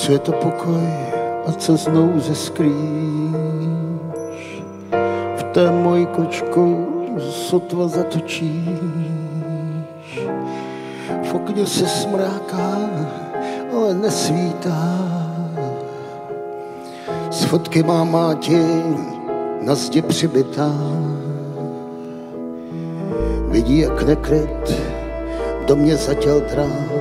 Co je to pokoj a co znovu zeskrýš? V té mojí kočku sotva zatočíš. V okně se smráká, ale nesvítá. Z fotky má máti na zdi přibitá. Vidí, jak nekryt do mě zatěl dráp.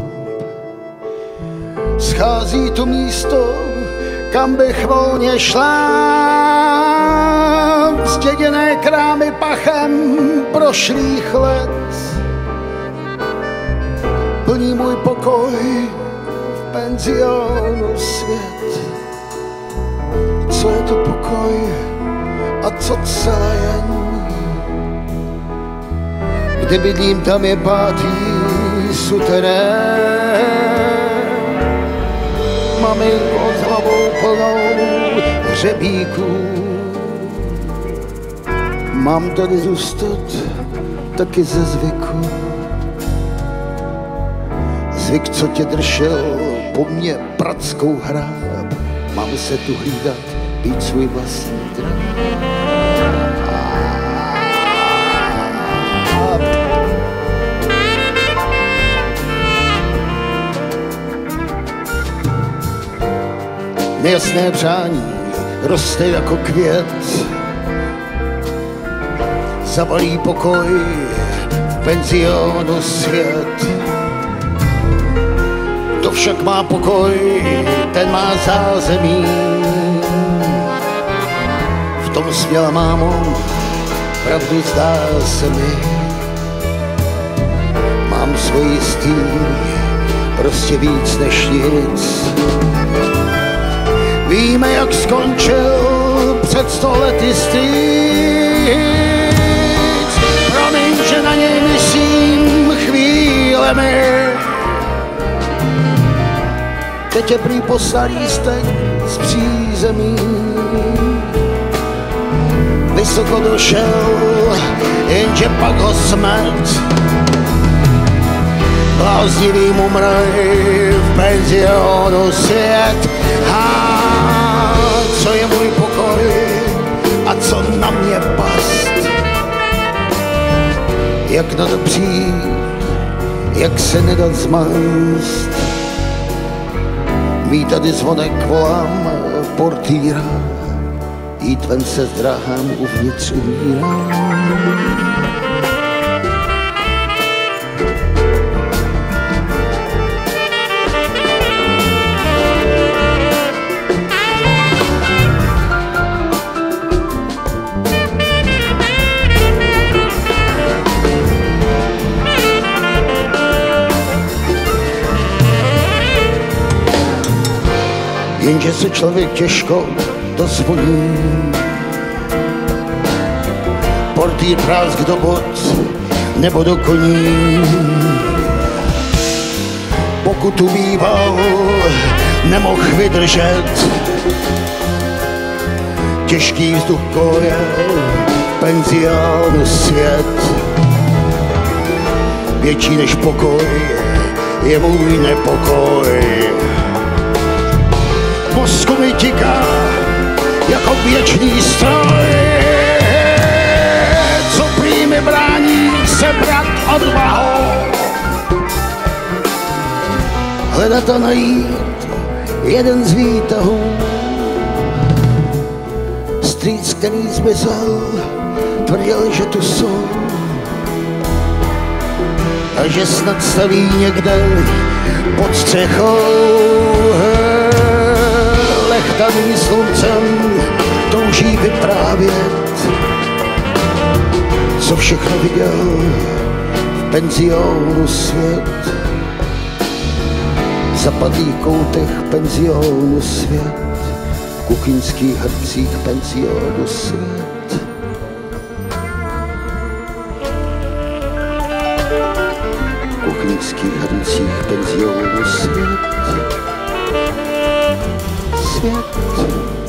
Schází to místo, kam bych volně šla. Zděděné krámy pachem prošlých let. Plní můj pokoj v penzionu svět. Co je to pokoj a co cájeň? Kde bydlím, tam je pátý suterén. Maminko s hlavou plnou hřebíků. Mám tady zůstat taky ze zvyku. Zvyk, co tě držel po mně prackou hráb. Mám se tu hlídat, být svůj vlastní dráp. Nejasné přání roste jako květ. Zabalí pokoj v penzionu svět. To však má pokoj, ten má zázemí. V tom směla mámo, pravdu zdá se mi. Mám svůj styl, prostě víc než nic. Víme, jak skončil před 100 lety strýc. Promiň, že na něj myslím chvílemi. Teď je prý poslal lístek z přízemí. Vysoko došel, jenže pak ho smrt. Bláznivý mu mraj v penzionu svět. Co je můj pokoj a co na mě past? Jak na to přijít, jak se nedat zmást? Mít tady zvonek, volám portýra. Jít ven se zdráhám, uvnitř umírám. Jenže se člověk těžko dozvoní. Portýr prásk do bot nebo do koní. Pokud tu býval, nemohl vydržet. Těžký vzduch koje, penzionu svět. Větší než pokoj je můj nepokoj. Mozku mi tiká jako věčný stroj. Co prý mi brání sebrat odvahou. Hledat a najít jeden z výtahů. Strýc, který zmizel, tvrdil, že tu jsou. A že snad staví někde pod střechou. Lechtaný sluncem touží vyprávět, co všechno viděl v penzionu svět. V zapadlých koutech penzionu svět, v kuchyňských hrncích penzionu svět. V kuchyňských hrncích penzionu svět. Svět.